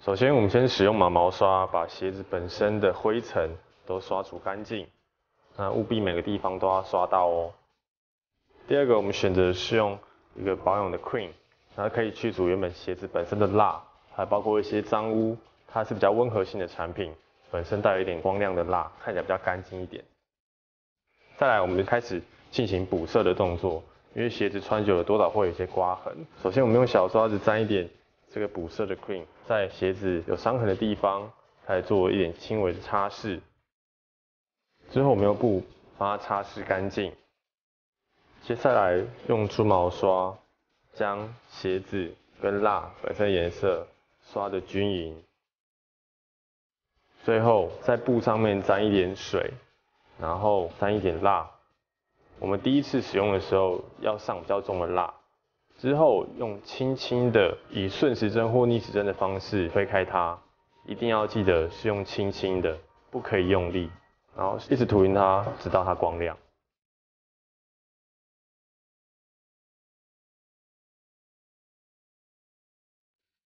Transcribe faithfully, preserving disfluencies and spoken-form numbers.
首先，我们先使用毛毛刷把鞋子本身的灰尘都刷除干净，那务必每个地方都要刷到哦。第二个，我们选择是用一个保养的 cream， 它可以去除原本鞋子本身的蜡，还包括一些脏污。它是比较温和性的产品，本身带有一点光亮的蜡，看起来比较干净一点。再来，我们就开始进行补色的动作，因为鞋子穿久了多少会有一些刮痕。首先，我们用小刷子沾一点这个补色的 cream， 在鞋子有伤痕的地方，开始做一点轻微的擦拭。之后，我们用布把它擦拭干净。接下来用猪毛刷将鞋子跟蜡本身颜色刷得均匀。最后在布上面沾一点水，然后沾一点蜡。我们第一次使用的时候要上比较重的蜡，之后用轻轻的以顺时针或逆时针的方式推开它，一定要记得是用轻轻的，不可以用力，然后一直涂匀它，直到它光亮。